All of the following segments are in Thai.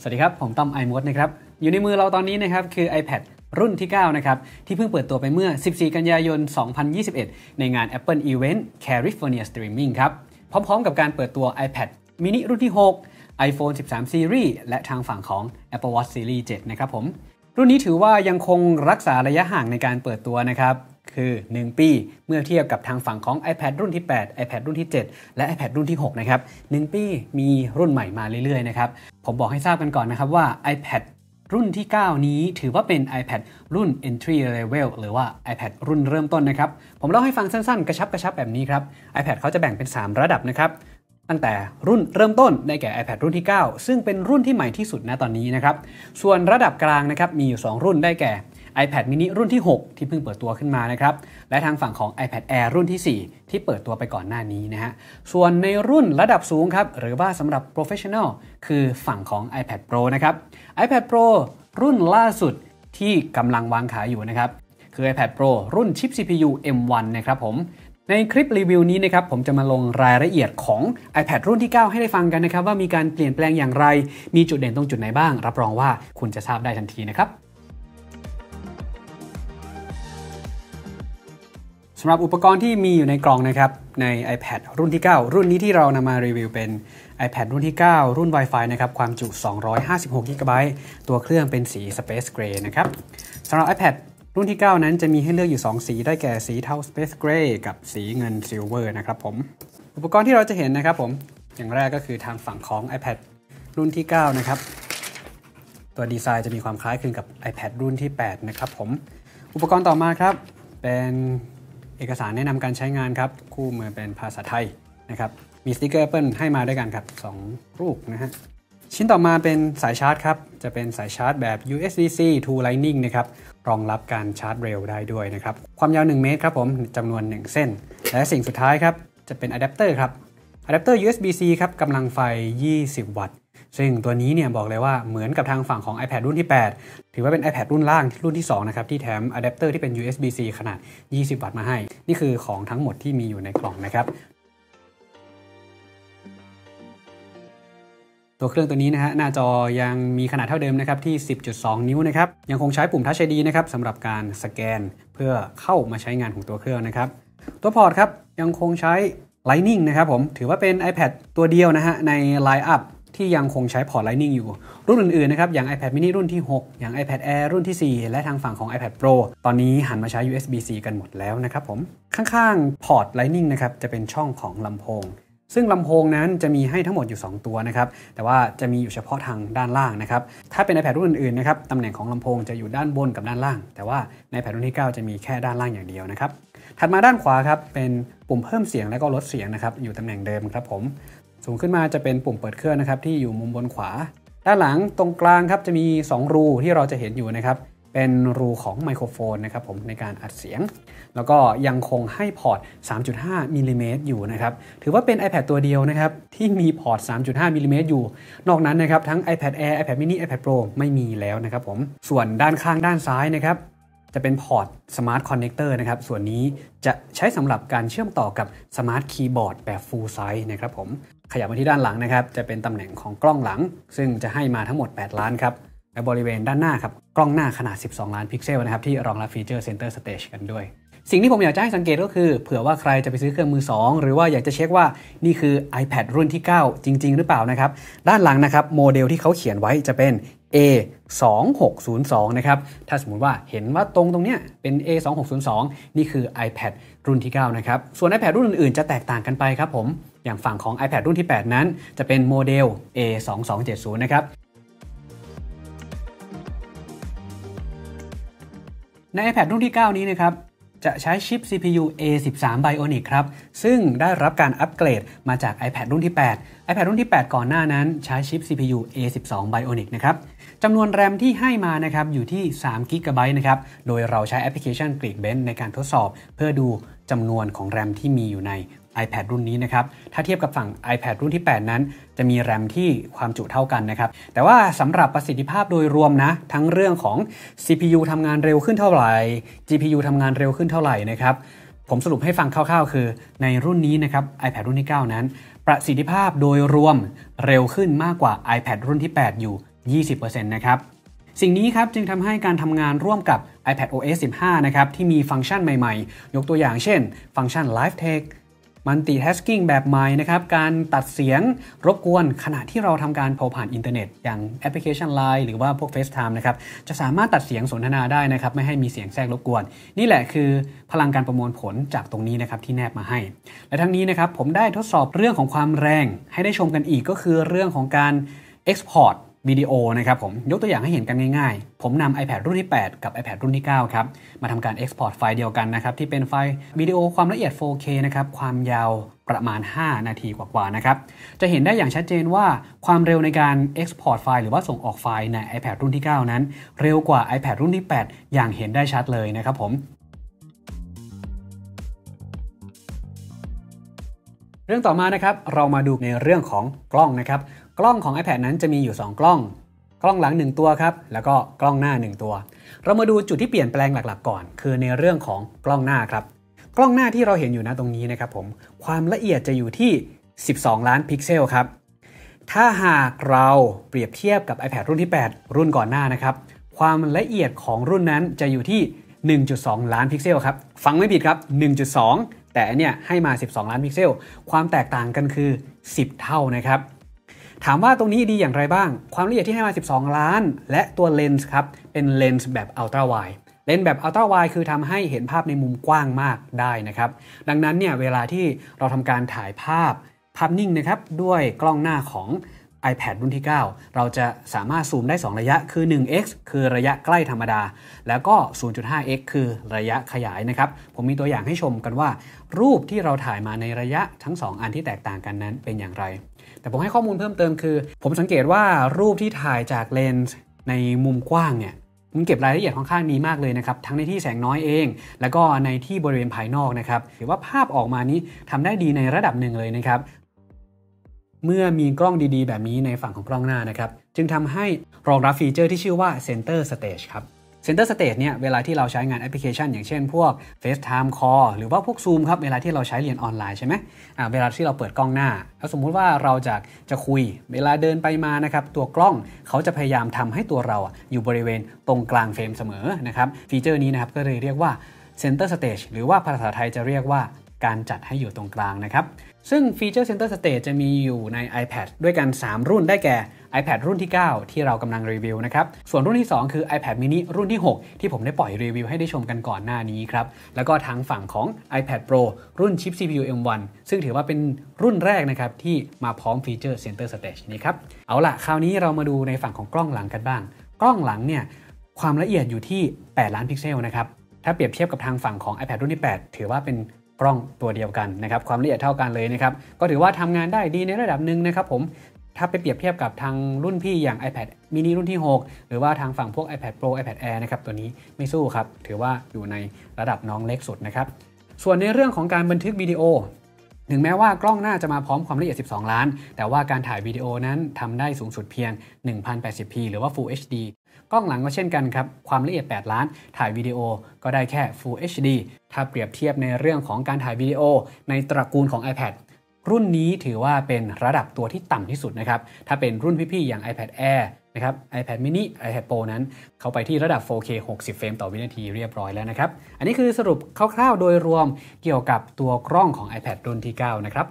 สวัสดีครับผมต้อมไอมดนะครับอยู่ในมือเราตอนนี้นะครับคือ iPad รุ่นที่9นะครับที่เพิ่งเปิดตัวไปเมื่อ14กันยายน2021ในงาน Apple Event California Streaming ครับพร้อมๆกับการเปิดตัว iPad mini รุ่นที่6 iPhone 13 Series และทางฝั่งของ Apple Watch Series 7นะครับผมรุ่นนี้ถือว่ายังคงรักษาระยะห่างในการเปิดตัวนะครับคือ1ปีเมื่อเทียบกับทางฝั่งของ iPad รุ่นที่8 iPad รุ่นที่7และ iPad รุ่นที่6นะครับ1ปีมีรุ่นใหม่มาเรื่อยๆนะครับผมบอกให้ทราบกันก่อนนะครับว่า iPad รุ่นที่9นี้ถือว่าเป็น iPad รุ่น Entry Level หรือว่า iPad รุ่นเริ่มต้นนะครับผมเล่าให้ฟังสั้นๆกระชับแบบนี้ครับ iPad เขาจะแบ่งเป็น3ระดับนะครับตั้งแต่รุ่นเริ่มต้นได้แก่ iPad รุ่นที่9ซึ่งเป็นรุ่นที่ใหม่ที่สุดณตอนนี้นะครับส่วนระดับกลางนะครับมีอยู่2รุ่นได้แก่ iPad mini รุ่นที่6ที่เพิ่งเปิดตัวขึ้นมานะครับและทางฝั่งของ iPad Air รุ่นที่4ที่เปิดตัวไปก่อนหน้านี้นะฮะส่วนในรุ่นระดับสูงครับหรือว่าสำหรับ Professional คือฝั่งของ iPad Pro นะครับ iPad Pro รุ่นล่าสุดที่กำลังวางขายอยู่นะครับคือ iPad Pro รุ่นชิป CPU M1 นะครับผมในคลิปรีวิวนี้นะครับผมจะมาลงรายละเอียดของ iPad รุ่นที่9ให้ได้ฟังกันนะครับว่ามีการเปลี่ยนแปลงอย่างไรมีจุดเด่นตรงจุดไหนบ้างรับรองว่าคุณจะทราบได้ทันทีนะครับสำหรับอุปกรณ์ที่มีอยู่ในกล่องนะครับใน iPad รุ่นที่9รุ่นนี้ที่เรานำมารีวิวเป็น iPad รุ่นที่9รุ่น Wi-Fi นะครับความจุ256 GB ตัวเครื่องเป็นสี Space Gray นะครับสำหรับ iPad รุ่นที่9นั้นจะมีให้เลือกอยู่2สีได้แก่สีเทา Space Gray กับสีเงิน Silver นะครับผมอุปกรณ์ที่เราจะเห็นนะครับผมอย่างแรกก็คือทางฝั่งของ iPad รุ่นที่9นะครับตัวดีไซน์จะมีความคล้ายคลึงกับ iPad รุ่นที่8นะครับผมอุปกรณ์ต่อมาครับเป็นเอกสารแนะนำการใช้งานครับคู่มือเป็นภาษาไทยนะครับมีสติ๊กเกอร์ Apple ให้มาด้วยกันครับ2รูปนะฮะชิ้นต่อมาเป็นสายชาร์จครับจะเป็นสายชาร์จแบบ USB-C to Lightning นะครับรองรับการชาร์จเร็วได้ด้วยนะครับความยาว1เมตรครับผมจำนวน1เส้นและสิ่งสุดท้ายครับจะเป็นอะแดปเตอร์ครับอะแดปเตอร์ USB-C ครับกำลังไฟ20 วัตต์ซึ่งตัวนี้เนี่ยบอกเลยว่าเหมือนกับทางฝั่งของ iPad รุ่นที่8ถือว่าเป็น iPad รุ่นล่างรุ่นที่2นะครับที่แถมอะแดปเตอร์ที่เป็น USB-C ขนาด20 วัตต์มาให้นี่คือของทั้งหมดที่มีอยู่ในกล่องนะครับตัวเครื่องตัวนี้นะฮะหน้าจอยังมีขนาดเท่าเดิมนะครับที่ 10.2 นิ้วนะครับยังคงใช้ปุ่ม Touch ID นะครับสำหรับการสแกนเพื่อเข้ามาใช้งานของตัวเครื่องนะครับตัวพอร์ตครับยังคงใช้ Lightning นะครับผมถือว่าเป็น iPad ตัวเดียวนะฮะใน Line-upที่ยังคงใช้พอร์ต Lightning อยู่รุ่นอื่นๆนะครับอย่าง iPad mini รุ่นที่6อย่าง iPad Air รุ่นที่4และทางฝั่งของ iPad Pro ตอนนี้หันมาใช้ USB-C กันหมดแล้วนะครับผมข้างๆพอร์ต Lightning นะครับจะเป็นช่องของลำโพงซึ่งลำโพงนั้นจะมีให้ทั้งหมดอยู่2ตัวนะครับแต่ว่าจะมีอยู่เฉพาะทางด้านล่างนะครับถ้าเป็น iPad รุ่นอื่นๆนะครับตำแหน่งของลำโพงจะอยู่ด้านบนกับด้านล่างแต่ว่าใน iPad รุ่นที่9จะมีแค่ด้านล่างอย่างเดียวนะครับถัดมาด้านขวาครับเป็นปุ่มเพิ่มเสียงและก็ลดเสียงนะครับอยู่ตำแหน่งเดิมครับผมสูงขึ้นมาจะเป็นปุ่มเปิดเครื่องนะครับที่อยู่มุมบนขวาด้านหลังตรงกลางครับจะมี2รูที่เราจะเห็นอยู่นะครับเป็นรูของไมโครโฟนนะครับผมในการอัดเสียงแล้วก็ยังคงให้พอร์ต 3.5 มิลลิเมตรอยู่นะครับถือว่าเป็น iPad ตัวเดียวนะครับที่มีพอร์ต 3.5 มิลลิเมตรอยู่นอกนั้นนะครับทั้ง iPad Air iPad mini iPad Pro ไม่มีแล้วนะครับผมส่วนด้านข้างด้านซ้ายนะครับจะเป็นพอร์ต Smart Connector นะครับส่วนนี้จะใช้สำหรับการเชื่อมต่อกับ Smart Keyboard แบบ Full Size นะครับผมขยับมาที่ด้านหลังนะครับจะเป็นตำแหน่งของกล้องหลังซึ่งจะให้มาทั้งหมด8ล้านครับและบริเวณด้านหน้าครับกล้องหน้าขนาด12ล้านพิกเซลนะครับที่รองรับฟีเจอร์ Center Stage กันด้วยสิ่งที่ผมอยากจะให้สังเกตก็คือเผื่อว่าใครจะไปซื้อเครื่องมือ2หรือว่าอยากจะเช็คว่านี่คือ iPad รุ่นที่9จริงๆหรือเปล่านะครับด้านหลังนะครับโมเดลที่เขาเขียนไว้จะเป็น A2602 นะครับถ้าสมมุติว่าเห็นว่าตรงเนี้ยเป็น A2602 นี่คือ iPad รุ่นที่9นะครับส่วน iPad รุ่นอื่นๆจะแตกต่างกันไปครับผมอย่างฝั่งของ iPad รุ่นที่8นั้นจะเป็นโมเดล A2270 นะครับใน iPad รุ่นที่9นี้นะครับจะใช้ชิป CPU A13 Bionic ครับซึ่งได้รับการอัปเกรดมาจาก iPad รุ่นที่8 iPad รุ่นที่8ก่อนหน้านั้นใช้ชิป CPU A12 Bionic นะครับจำนวนแรมที่ให้มานะครับอยู่ที่3 GB นะครับโดยเราใช้แอปพลิเคชัน Geekbench ในการทดสอบเพื่อดูจำนวนของแรมที่มีอยู่ใน iPad รุ่นนี้นะครับถ้าเทียบกับฝั่ง iPad รุ่นที่8นั้นจะมีแรมที่ความจุเท่ากันนะครับแต่ว่าสำหรับประสิทธิภาพโดยรวมนะทั้งเรื่องของ CPU ทำงานเร็วขึ้นเท่าไหร่ GPU ทำงานเร็วขึ้นเท่าไหร่นะครับผมสรุปให้ฟังคร่าวๆคือในรุ่นนี้นะครับ iPad รุ่นที่9นั้นประสิทธิภาพโดยรวมเร็วขึ้นมากกว่า iPad รุ่นที่8อยู่ 20% นะครับสิ่งนี้ครับจึงทำให้การทำงานร่วมกับ iPadOS 15 นะครับที่มีฟังก์ชันใหม่ๆยกตัวอย่างเช่นฟังก์ชัน Live Text Multitasking แบบใหม่นะครับการตัดเสียงรบกวนขณะที่เราทำการโทรผ่านอินเทอร์เน็ตอย่างแอปพลิเคชัน Line หรือว่าพวก FaceTime นะครับจะสามารถตัดเสียงสนทนาได้นะครับไม่ให้มีเสียงแทรกรบกวนนี่แหละคือพลังการประมวลผลจากตรงนี้นะครับที่แนบมาให้และทั้งนี้นะครับผมได้ทดสอบเรื่องของความแรงให้ได้ชมกันอีกก็คือเรื่องของการ Exportวิดีโอนะครับผมยกตัวอย่างให้เห็นกันง่ายๆผมนำ iPad รุ่นที่ 8 กับ iPad รุ่นที่ 9 ครับมาทำการ Export ไฟล์เดียวกันนะครับที่เป็นไฟล์วิดีโอความละเอียด 4K นะครับความยาวประมาณ 5 นาทีกว่าๆนะครับจะเห็นได้อย่างชัดเจนว่าความเร็วในการ Export ไฟล์หรือว่าส่งออกไฟล์ใน iPad รุ่นที่ 9 นั้นเร็วกว่า iPad รุ่นที่ 8 อย่างเห็นได้ชัดเลยนะครับผมเรื่องต่อมานะครับเรามาดูในเรื่องของกล้องนะครับกล้องของ iPad นั้นจะมีอยู่2กล้องหลัง1ตัวครับแล้วก็กล้องหน้า1ตัวเรามาดูจุดที่เปลี่ยนแปลงหลักๆก่อนคือในเรื่องของกล้องหน้าครับกล้องหน้าที่เราเห็นอยู่นะตรงนี้นะครับผมความละเอียดจะอยู่ที่12ล้านพิกเซลครับถ้าหากเราเปรียบเทียบกับ iPad รุ่นที่8รุ่นก่อนหน้านะครับความละเอียดของรุ่นนั้นจะอยู่ที่ 1.2 ล้านพิกเซลครับฟังไม่ผิดครับ 1.2 แต่เนี่ยให้มา12ล้านพิกเซลความแตกต่างกันคือ10เท่านะครับถามว่าตรงนี้ดีอย่างไรบ้างความละเอียดที่ให้มา12ล้านและตัวเลนส์ครับเป็นเลนส์แบบอัลตร้าไวด์เลนส์แบบอัลตร้าไวด์คือทำให้เห็นภาพในมุมกว้างมากได้นะครับดังนั้นเนี่ยเวลาที่เราทำการถ่ายภาพนิ่งนะครับด้วยกล้องหน้าของ iPad รุ่นที่ 9 เราจะสามารถซูมได้2ระยะคือ 1x คือระยะใกล้ธรรมดาแล้วก็ 0.5x คือระยะขยายนะครับผมมีตัวอย่างให้ชมกันว่ารูปที่เราถ่ายมาในระยะทั้ง2อันที่แตกต่างกันนั้นเป็นอย่างไรแต่ผมให้ข้อมูลเพิ่มเติมคือผมสังเกตว่ารูปที่ถ่ายจากเลนส์ในมุมกว้างเนี่ยมันเก็บรายละเอียดค่อนข้างดีมากเลยนะครับทั้งในที่แสงน้อยเองแล้วก็ในที่บริเวณภายนอกนะครับถือว่าภาพออกมานี้ทำได้ดีในระดับหนึ่งเลยนะครับเมื่อมีกล้องดีๆแบบนี้ในฝั่งของกล้องหน้านะครับจึงทำให้รองรับฟีเจอร์ที่ชื่อว่า Center Stage ครับ Center Stage เนี่ยเวลาที่เราใช้งานแอปพลิเคชันอย่างเช่นพวก FaceTime Call หรือว่าพวก Zoom ครับเวลาที่เราใช้เรียนออนไลน์ใช่ไหมเวลาที่เราเปิดกล้องหน้าแล้วสมมุติว่าเราจะคุยเวลาเดินไปมานะครับตัวกล้องเขาจะพยายามทำให้ตัวเราอยู่บริเวณตรงกลางเฟรมเสมอนะครับฟีเจอร์นี้นะครับก็เลยเรียกว่า Center Stage หรือว่าภาษาไทยจะเรียกว่าการจัดให้อยู่ตรงกลางนะครับซึ่งฟีเจอร์ Center Stage จะมีอยู่ใน iPad ด้วยกัน3รุ่นได้แก่ iPad รุ่นที่ 9 ที่เรากำลังรีวิวนะครับส่วนรุ่นที่ 2 คือ iPad mini รุ่นที่ 6 ที่ผมได้ปล่อยรีวิวให้ได้ชมกันก่อนหน้านี้ครับแล้วก็ทางฝั่งของ iPad Pro รุ่นชิป CPU M1 ซึ่งถือว่าเป็นรุ่นแรกนะครับที่มาพร้อมฟีเจอร์ Center Stage นี้ครับเอาล่ะคราวนี้เรามาดูในฝั่งของกล้องหลังกันบ้างกล้องหลังเนี่ยความละเอียดอยู่ที่8ล้านพิกเซลนะครับถ้าเปรียบเทียบกับทางฝั่งของ iPad รุ่นที่ 8 ถือว่าเป็นกล้องตัวเดียวกันนะครับความละเอียดเท่ากันเลยนะครับก็ถือว่าทำงานได้ดีในระดับหนึ่งนะครับผมถ้าไปเปรียบเทียบกับทางรุ่นพี่อย่าง iPad mini รุ่นที่ 6 หรือว่าทางฝั่งพวก iPad Pro iPad Air นะครับตัวนี้ไม่สู้ครับถือว่าอยู่ในระดับน้องเล็กสุดนะครับส่วนในเรื่องของการบันทึกวิดีโอถึงแม้ว่ากล้องหน้าจะมาพร้อมความละเอียด12ล้านแต่ว่าการถ่ายวิดีโอนั้นทำได้สูงสุดเพียง 1080p หรือว่า Full HD กล้องหลังก็เช่นกันครับความละเอียด8ล้านถ่ายวิดีโอก็ได้แค่ Full HD ถ้าเปรียบเทียบในเรื่องของการถ่ายวิดีโอในตระกูลของ iPad รุ่นนี้ถือว่าเป็นระดับตัวที่ต่ำที่สุดนะครับถ้าเป็นรุ่นพี่ๆอย่าง iPad Air นะครับ iPad mini iPad Pro นั้นเขาไปที่ระดับ 4K 60 เฟรมต่อวินาทีเรียบร้อยแล้วนะครับอันนี้คือสรุปคร่าวๆโดยรวมเกี่ยวกับตัวกล้องของ iPad รุ่นที่ 9 นะครับ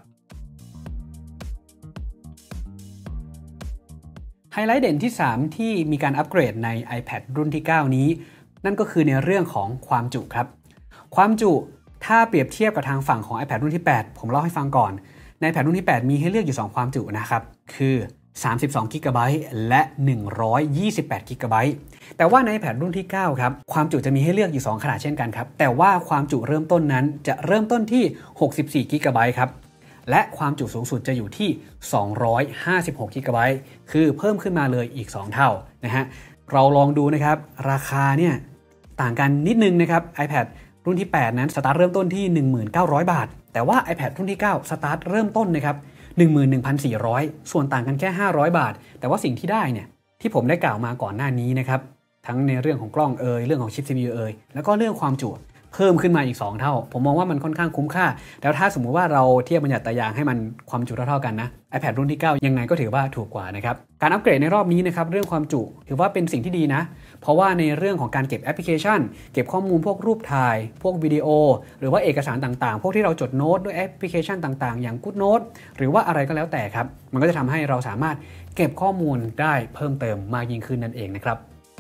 ไฮไลท์เด่นที่ 3 ที่มีการอัปเกรดใน iPad รุ่นที่ 9 นี้นั่นก็คือในเรื่องของความจุครับความจุถ้าเปรียบเทียบกับทางฝั่งของ iPad รุ่นที่ 8 ผมเล่าให้ฟังก่อนใน iPad รุ่นที่ 8 มีให้เลือกอยู่2ความจุนะครับคือ32 GB และ128 GB แต่ว่าใน iPad รุ่นที่ 9 ครับความจุจะมีให้เลือกอยู่2ขนาดเช่นกันครับแต่ว่าความจุเริ่มต้นนั้นจะเริ่มต้นที่64 GB ครับและความจุสูงสุดจะอยู่ที่256 GB คือเพิ่มขึ้นมาเลยอีก2เท่านะฮะเราลองดูนะครับราคาเนี่ยต่างกันนิดนึงนะครับ iPad รุ่นที่ 8 นั้นสตาร์ทเริ่มต้นที่ 1,900 บาทแต่ว่า iPad รุ่นที่ 9 สตาร์ทเริ่มต้นนะครับ 11,400 ส่วนต่างกันแค่500 บาทแต่ว่าสิ่งที่ได้เนี่ยที่ผมได้กล่าวมาก่อนหน้านี้นะครับทั้งในเรื่องของกล้องเรื่องของชิป CPU แล้วก็เรื่องความจุเพิ่มขึ้นมาอีก2เท่าผมมองว่ามันค่อนข้างคุ้มค่าแล้วถ้าสมมุติว่าเราเทียบบัญญัติตายางให้มันความจุเท่ากันนะ iPad รุ่นที่9ยังไงก็ถือว่าถูกกว่านะครับการอัปเกรดในรอบนี้นะครับเรื่องความจุถือว่าเป็นสิ่งที่ดีนะเพราะว่าในเรื่องของการเก็บแอปพลิเคชันเก็บข้อมูลพวกรูปถ่ายพวกวิดีโอหรือว่าเอกสารต่างๆพวกที่เราจดโน้ตด้วยแอปพลิเคชันต่างๆอย่าง GoodNote หรือว่าอะไรก็แล้วแต่ครับมันก็จะทำให้เราสามารถเก็บข้อมูลได้เพิ่มเติมมากยิ่งขึ้นนั่นเองนะครับ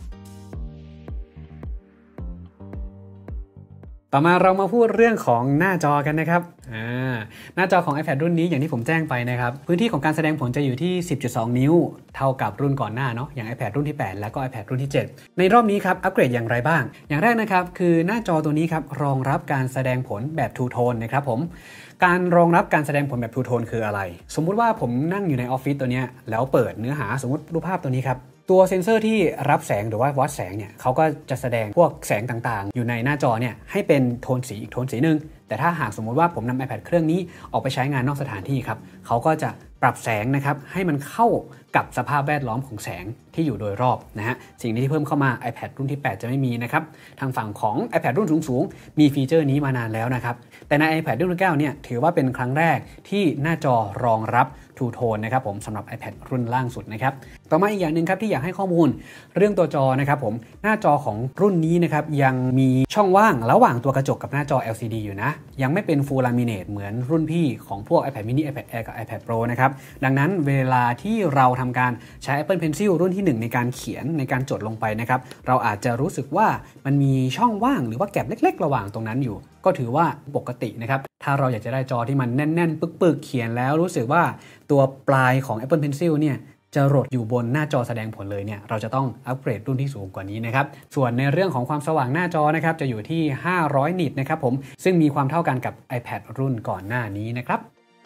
ต่อมาเรามาพูดเรื่องของหน้าจอกันนะครับหน้าจอของ iPad รุ่นนี้อย่างที่ผมแจ้งไปนะครับพื้นที่ของการแสดงผลจะอยู่ที่ 10.2 นิ้วเท่ากับรุ่นก่อนหน้าเนาะอย่าง iPad รุ่นที่ 8 แล้วก็ iPad รุ่นที่ 7 ในรอบนี้ครับอัปเกรดอย่างไรบ้างอย่างแรกนะครับคือหน้าจอตัวนี้ครับรองรับการแสดงผลแบบ Two Tone นะครับผมการรองรับการแสดงผลแบบ Two Tone คืออะไรสมมุติว่าผมนั่งอยู่ในออฟฟิศตัวนี้แล้วเปิดเนื้อหาสมมติรูปภาพตัวนี้ครับตัวเซ็นเซอร์ที่รับแสงหรือว่าวัดแสงเนี่ยเขาก็จะแสดงพวกแสงต่างๆอยู่ในหน้าจอเนี่ยให้เป็นโทนสีอีกโทนสีนึงแต่ถ้าหากสมมุติว่าผมนำ iPad เครื่องนี้ออกไปใช้งานนอกสถานที่ครับเขาก็จะปรับแสงนะครับให้มันเข้ากับสภาพแวดล้อมของแสงที่อยู่โดยรอบนะฮะสิ่งที่เพิ่มเข้ามา iPad รุ่นที่ 8 จะไม่มีนะครับทางฝั่งของ iPad รุ่นสูงๆมีฟีเจอร์นี้มานานแล้วนะครับแต่ใน iPad รุ่นที่ 9 เนี่ยถือว่าเป็นครั้งแรกที่หน้าจอรองรับ Two Tone นะครับผมสำหรับ iPad รุ่นล่างสุดนะครับต่อมาอีกอย่างหนึ่งครับที่อยากให้ข้อมูลเรื่องตัวจอนะครับผมหน้าจอของรุ่นนี้นะครับยังมีช่องว่างระหว่างตัวกระจกกับหน้าจอ LCD อยู่นะยังไม่เป็น Full Laminate เหมือนรุ่นพี่ของพวก iPad mini iPad Air กับ iPad Pro นะครับดังนั้นเวลาที่เราทำการใช้ Apple Pencil รุ่นที่ 1ในการเขียนในการจดลงไปนะครับเราอาจจะรู้สึกว่ามันมีช่องว่างหรือว่าแก็บเล็กๆระหว่างตรงนั้นอยู่ก็ถือว่าปกตินะครับถ้าเราอยากจะได้จอที่มันแน่นๆปึกๆเขียนแล้วรู้สึกว่าตัวปลายของ Apple Pencil เนี่ยจะหลดอยู่บนหน้าจอแสดงผลเลยเนี่ยเราจะต้องอัปเกรดรุ่นที่สูงกว่านี้นะครับส่วนในเรื่องของความสว่างหน้าจอนะครับจะอยู่ที่500นิตนะครับผมซึ่งมีความเท่ากันกับ iPad รุ่นก่อนหน้านี้นะครับ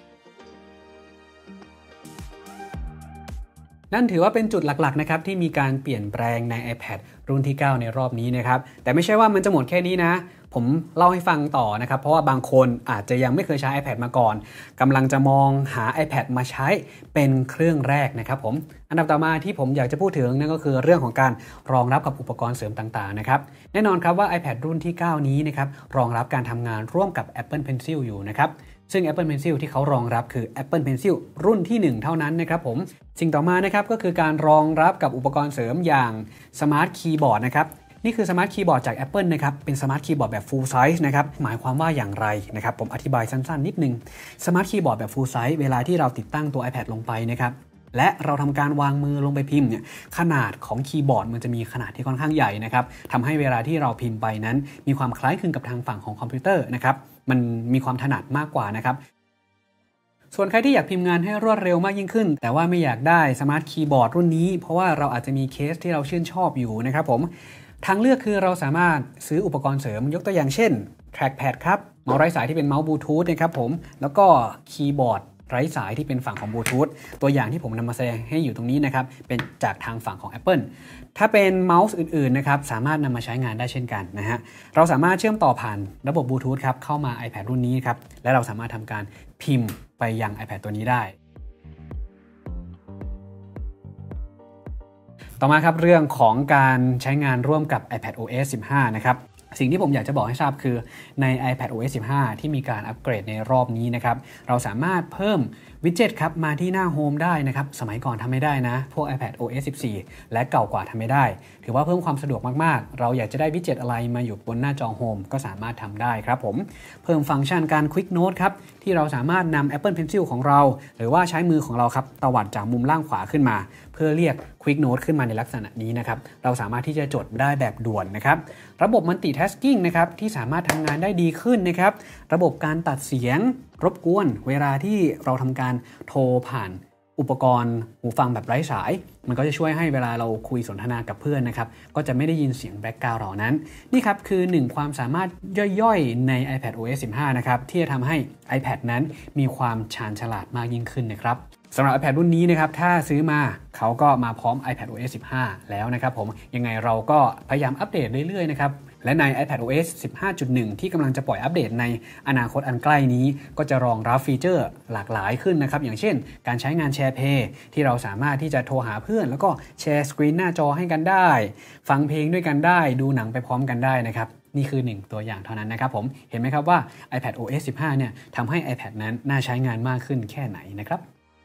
นั่นถือว่าเป็นจุดหลักๆนะครับที่มีการเปลี่ยนแปลงใน iPad รุ่นที่ 9 ในรอบนี้นะครับแต่ไม่ใช่ว่ามันจะหมดแค่นี้นะผมเล่าให้ฟังต่อนะครับเพราะว่าบางคนอาจจะยังไม่เคยใช้ iPad มาก่อนกำลังจะมองหา iPad มาใช้เป็นเครื่องแรกนะครับผมอันดับต่อมาที่ผมอยากจะพูดถึงนั่นก็คือเรื่องของการรองรับกับอุปกรณ์เสริมต่างๆนะครับแน่นอนครับว่า iPad รุ่นที่ 9 นี้นะครับรองรับการทำงานร่วมกับ Apple Pencil อยู่นะครับซึ่ง Apple Pencil ที่เขารองรับคือ Apple Pencil รุ่นที่ 1 เท่านั้นนะครับผมสิ่งต่อมานะครับก็คือการรองรับกับอุปกรณ์เสริมอย่าง Smart Keyboard นะครับนี่คือ Smart Keyboard จาก Apple นะครับเป็น Smart Keyboard แบบ Full Size นะครับหมายความว่าอย่างไรนะครับผมอธิบายสั้นๆนิดนึง Smart Keyboard แบบ Full Size เวลาที่เราติดตั้งตัว iPad ลงไปนะครับและเราทำการวางมือลงไปพิมพ์เนี่ยขนาดของคีย์บอร์ดมันจะมีขนาดที่ค่อนข้างใหญ่นะครับทำให้เวลาที่เราพิมพ์ไปนั้นมีความคล้ายคลึงกับทางฝั่งของคอมพิวเตอร์นะครับมันมีความถนัดมากกว่านะครับส่วนใครที่อยากพิมพ์งานให้รวดเร็วมากยิ่งขึ้นแต่ว่าไม่อยากได้สมาร์ทคีย์บอร์ดรุ่นนี้เพราะว่าเราอาจจะมีเคสที่เราชื่นชอบอยู่นะครับผมทางเลือกคือเราสามารถซื้ออุปกรณ์เสริมยกตัวอย่างเช่น trackpad ครับเมาส์ไร้สายที่เป็นเมาส์บลูทูธนะครับผมแล้วก็คีย์บอร์ดไร้สายที่เป็นฝั่งของบลูทูธตัวอย่างที่ผมนำมาแสดงให้อยู่ตรงนี้นะครับเป็นจากทางฝั่งของ Apple ถ้าเป็นเมาส์อื่นๆนะครับสามารถนำมาใช้งานได้เช่นกันนะฮะเราสามารถเชื่อมต่อผ่านระบบบลูทูธครับเข้ามา iPad รุ่นนี้ครับและเราสามารถทำการพิมพ์ไปยัง iPad ตัวนี้ได้ต่อมาครับเรื่องของการใช้งานร่วมกับ iPad OS 15 นะครับสิ่งที่ผมอยากจะบอกให้ทราบคือใน iPad OS 15 ที่มีการอัปเกรดในรอบนี้นะครับเราสามารถเพิ่มวิดเจ็ตครับมาที่หน้าโฮมได้นะครับสมัยก่อนทำไม่ได้นะพวก iPad OS 14 และเก่ากว่าทำไม่ได้ถือว่าเพิ่มความสะดวกมากๆเราอยากจะได้วิดเจ็ตอะไรมาอยู่บนหน้าจอโฮมก็สามารถทำได้ครับผมเพิ่มฟังก์ชันการ Quick Note ครับที่เราสามารถนำ Apple Pencil ของเราหรือว่าใช้มือของเราครับตวัดจากมุมล่างขวาขึ้นมาเพื่อเรียก Quick Note ขึ้นมาในลักษณะนี้นะครับเราสามารถที่จะจดได้แบบด่วนนะครับระบบ Multitasking นะครับที่สามารถทำงานได้ดีขึ้นนะครับระบบการตัดเสียงรบกวนเวลาที่เราทำการโทรผ่านอุปกรณ์หูฟังแบบไร้สายมันก็จะช่วยให้เวลาเราคุยสนทนากับเพื่อนนะครับก็จะไม่ได้ยินเสียงแบ็กกราวด์เหล่านั้นนี่ครับคือ1ความสามารถย่อยๆใน iPad OS 15 นะครับที่จะทำให้ iPad นั้นมีความชาญฉลาดมากยิ่งขึ้นนะครับสำหรับ iPad รุ่นนี้นะครับถ้าซื้อมาเขาก็มาพร้อม iPad OS 15 แล้วนะครับผมยังไงเราก็พยายามอัปเดตเรื่อยๆนะครับและใน iPad OS 15.1 ที่กำลังจะปล่อยอัปเดตในอนาคตอันใกล้นี้ก็จะรองรับฟีเจอร์หลากหลายขึ้นนะครับอย่างเช่นการใช้งานแชร์เพย์ที่เราสามารถที่จะโทรหาเพื่อนแล้วก็แชร์สกรีนหน้าจอให้กันได้ฟังเพลงด้วยกันได้ดูหนังไปพร้อมกันได้นะครับนี่คือ1ตัวอย่างเท่านั้นนะครับผมเห็นไหมครับว่า iPad OS 15เนี่ยทำให้ iPad นั้นน่าใช้งานมากขึ้นแค่ไหนนะครับ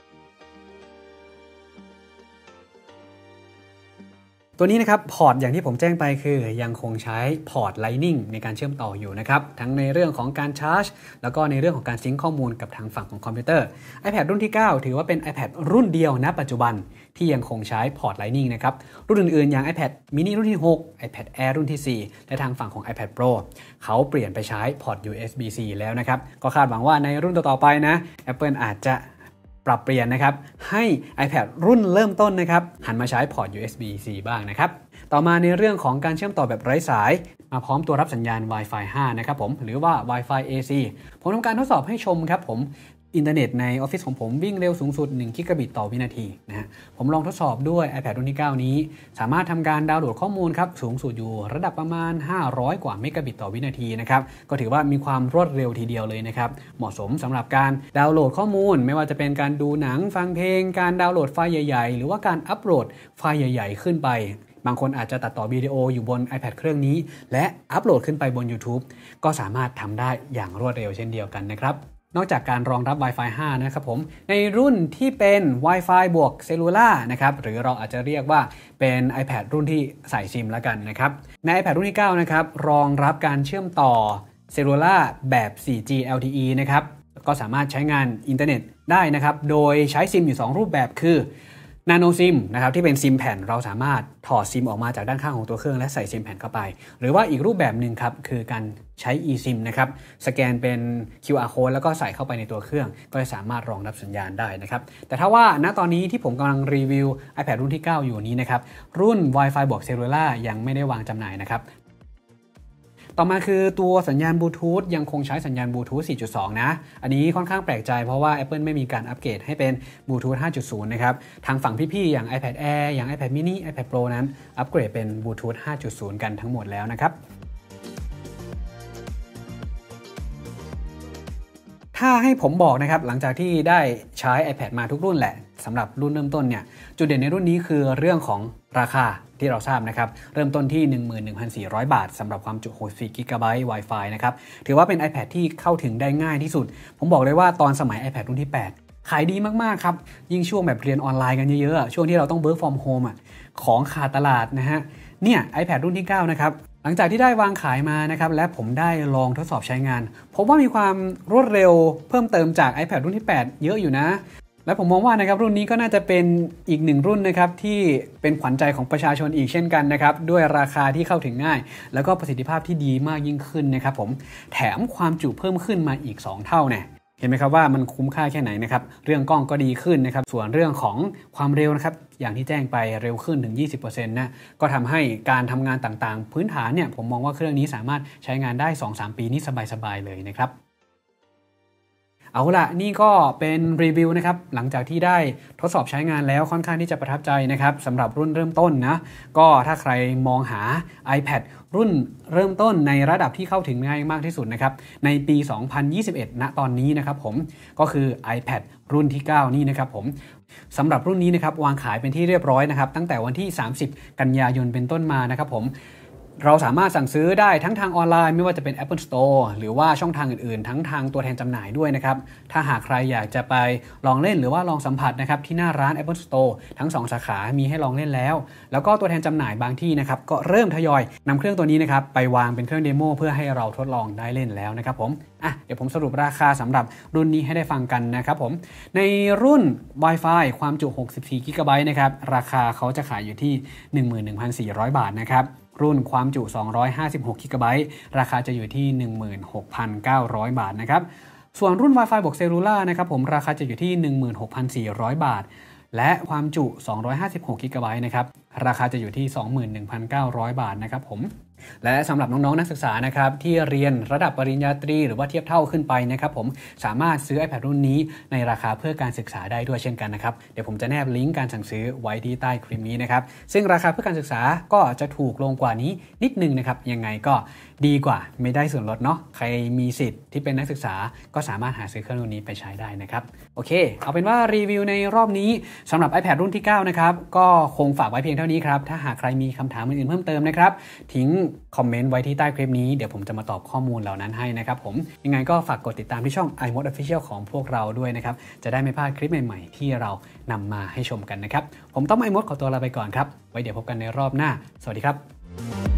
ตัวนี้นะครับพอร์ตอย่างที่ผมแจ้งไปคือยังคงใช้พอร์ต Lightning ในการเชื่อมต่ออยู่นะครับทั้งในเรื่องของการชาร์จแล้วก็ในเรื่องของการซิงค์ข้อมูลกับทางฝั่งของคอมพิวเตอร์ iPad รุ่นที่ 9 ถือว่าเป็น iPad รุ่นเดียวณปัจจุบันที่ยังคงใช้พอร์ต Lightning นะครับรุ่นอื่นๆอย่าง iPad mini รุ่นที่ 6 iPad Air รุ่นที่ 4 และทางฝั่งของ iPad Pro เขาเปลี่ยนไปใช้พอร์ต USB-C แล้วนะครับก็คาดหวังว่าในรุ่นต่อๆไปนะ Apple อาจจะปรับเปลี่ยนนะครับให้ iPad รุ่นเริ่มต้นนะครับหันมาใช้พอร์ต USB-C บ้างนะครับต่อมาในเรื่องของการเชื่อมต่อแบบไร้สายมาพร้อมตัวรับสัญญาณ Wi-Fi 5 นะครับผมหรือว่า Wi-Fi AC ผมทำการทดสอบให้ชมครับผมอินเทอร์เน็ตในออฟฟิศของผมวิ่งเร็วสูงสุด1 กิกะบิตต่อวินาทีนะฮะผมลองทดสอบด้วย iPad รุ่นที่ 9 นี้สามารถทำการดาวน์โหลดข้อมูลครับสูงสุดอยู่ระดับประมาณ500กว่าเมกะบิตต่อวินาทีนะครับก็ถือว่ามีความรวดเร็วทีเดียวเลยนะครับเหมาะสมสำหรับการดาวน์โหลดข้อมูลไม่ว่าจะเป็นการดูหนังฟังเพลงการดาวน์โหลดไฟล์ใหญ่ๆหรือว่าการอัปโหลดไฟล์ใหญ่ๆขึ้นไปบางคนอาจจะตัดต่อวิดีโออยู่บน iPad เครื่องนี้และอัปโหลดขึ้นไปบน YouTube ก็สามารถทำได้อย่างรวดเร็วเช่นเดียวกันนะครับนอกจากการรองรับ Wi-Fi 5 นะครับผมในรุ่นที่เป็น Wi-Fi บวกเซลลูล่านะครับหรือเราอาจจะเรียกว่าเป็น iPad รุ่นที่ใส่ซิมแล้วกันนะครับใน iPad รุ่นที่ 9 นะครับรองรับการเชื่อมต่อเซลลูล่าแบบ 4G LTE นะครับก็สามารถใช้งานอินเทอร์เน็ตได้นะครับโดยใช้ซิมอยู่2รูปแบบคือนาโนซิมนะครับที่เป็นซิมแผ่นเราสามารถถอดซิมออกมาจากด้านข้างของตัวเครื่องและใส่ซิมแผ่นเข้าไปหรือว่าอีกรูปแบบหนึ่งครับคือการใช้ eSIM นะครับสแกนเป็น QR code แล้วก็ใส่เข้าไปในตัวเครื่องก็จะสามารถรองรับสัญญาณได้นะครับแต่ถ้าว่าณตอนนี้ที่ผมกำลังรีวิว iPad รุ่นที่ 9 อยู่นี้นะครับรุ่น Wi-Fi บวกเซลลูล่ายังไม่ได้วางจำหน่ายนะครับต่อมาคือตัวสัญญาณบลูทูธยังคงใช้สัญญาณบลูทูธ 4.2 นะอันนี้ค่อนข้างแปลกใจเพราะว่า Apple ไม่มีการอัปเกรดให้เป็นบลูทูธ 5.0 นะครับทางฝั่งพี่ๆอย่าง iPad Air อย่าง iPad mini iPad Pro นั้นอัปเกรดเป็นบลูทูธ 5.0 กันทั้งหมดแล้วนะครับถ้าให้ผมบอกนะครับหลังจากที่ได้ใช้ iPad มาทุกรุ่นแหละสำหรับรุ่นเริ่มต้นเนี่ยจุดเด่นในรุ่นนี้คือเรื่องของราคาที่เราทราบนะครับเริ่มต้นที่ 11,400 บาทสำหรับความจุ64 GB Wi-Fi นะครับถือว่าเป็น iPad ที่เข้าถึงได้ง่ายที่สุดผมบอกเลยว่าตอนสมัย iPad รุ่นที่ 8 ขายดีมากๆครับยิ่งช่วงแบบเรียนออนไลน์กันเยอะๆช่วงที่เราต้อง work from home ของขาดตลาดนะฮะเนี่ย iPad รุ่นที่ 9 นะครับหลังจากที่ได้วางขายมานะครับและผมได้ลองทดสอบใช้งานพบว่ามีความรวดเร็วเพิ่มเติมจาก iPad รุ่นที่ 8 เยอะอยู่นะและผมมองว่านะครับรุ่นนี้ก็น่าจะเป็นอีกหนึ่งรุ่นนะครับที่เป็นขวัญใจของประชาชนอีกเช่นกันนะครับด้วยราคาที่เข้าถึงง่ายแล้วก็ประสิทธิภาพที่ดีมากยิ่งขึ้นนะครับผมแถมความจุเพิ่มขึ้นมาอีก2เท่าเนี่ยเห็นไหมครับว่ามันคุ้มค่าแค่ไหนนะครับเรื่องกล้องก็ดีขึ้นนะครับส่วนเรื่องของความเร็วนะครับอย่างที่แจ้งไปเร็วขึ้นถึง 20% นะก็ทำให้การทำงานต่างๆพื้นฐานเนี่ยผมมองว่าเครื่องนี้สามารถใช้งานได้ 2-3 ปีนี้สบายๆเลยนะครับเอาล่ะนี่ก็เป็นรีวิวนะครับหลังจากที่ได้ทดสอบใช้งานแล้วค่อนข้างที่จะประทับใจนะครับสำหรับรุ่นเริ่มต้นนะก็ถ้าใครมองหา iPad รุ่นเริ่มต้นในระดับที่เข้าถึงง่ายมากที่สุดนะครับในปี 2021 ณตอนนี้นะครับผมก็คือ iPad รุ่นที่ 9 นี่นะครับผมสำหรับรุ่นนี้นะครับวางขายเป็นที่เรียบร้อยนะครับตั้งแต่วันที่ 30 กันยายนเป็นต้นมานะครับผมเราสามารถสั่งซื้อได้ทั้งทางออนไลน์ไม่ว่าจะเป็น Apple Store หรือว่าช่องทางอื่นๆทั้งทางตัวแทนจำหน่ายด้วยนะครับถ้าหากใครอยากจะไปลองเล่นหรือว่าลองสัมผัสนะครับที่หน้าร้าน Apple Store ทั้ง2สาขามีให้ลองเล่นแล้วก็ตัวแทนจำหน่ายบางที่นะครับก็เริ่มทยอยนำเครื่องตัวนี้นะครับไปวางเป็นเครื่องเดโมเพื่อให้เราทดลองได้เล่นแล้วนะครับผมเดี๋ยวผมสรุปราคาสำหรับรุ่นนี้ให้ได้ฟังกันนะครับผมในรุ่น Wi-Fi ความจุ64 GB นะครับราคาเขาจะขายอยู่ที่ 11,400 บาทนะครับรุ่นความจุ256 GB ราคาจะอยู่ที่ 16,900 บาทนะครับส่วนรุ่น Wi-Fi บวกเซลลูล่านะครับผมราคาจะอยู่ที่ 16,400 บาทและความจุ256 GB นะครับราคาจะอยู่ที่ 21,900 บาทนะครับผมและสำหรับน้องๆนักศึกษานะครับที่เรียนระดับปริญญาตรีหรือว่าเทียบเท่าขึ้นไปนะครับผมสามารถซื้อ iPad รุ่นนี้ในราคาเพื่อการศึกษาได้ด้วยเช่นกันนะครับเดี๋ยวผมจะแนบลิงก์การสั่งซื้อไว้ที่ใต้คลิปนี้นะครับซึ่งราคาเพื่อการศึกษาก็จะถูกลงกว่านี้นิดนึงนะครับยังไงก็ดีกว่าไม่ได้ส่วนลดเนาะใครมีสิทธิ์ที่เป็นนักศึกษาก็สามารถหาซื้อเครื่องรุ่นนี้ไปใช้ได้นะครับโอเคเอาเป็นว่ารีวิวในรอบนี้สำหรับ iPad รุ่นที่9นะครับก็คงฝากไว้เพียงเท่านี้ครับถ้าหากใครมีคำถามอื่นๆเพิ่มเติมนะครับทิ้งคอมเมนต์ไว้ที่ใต้คลิปนี้เดี๋ยวผมจะมาตอบข้อมูลเหล่านั้นให้นะครับผมยังไงก็ฝากกดติดตามที่ช่อง iMode Official ของพวกเราด้วยนะครับจะได้ไม่พลาดคลิปใหม่ๆที่เรานำมาให้ชมกันนะครับผมต้องiModeขอตัวลาไปก่อนครับไว้เดี๋ยวพบกันในรอบหน้าสวัสดีครับ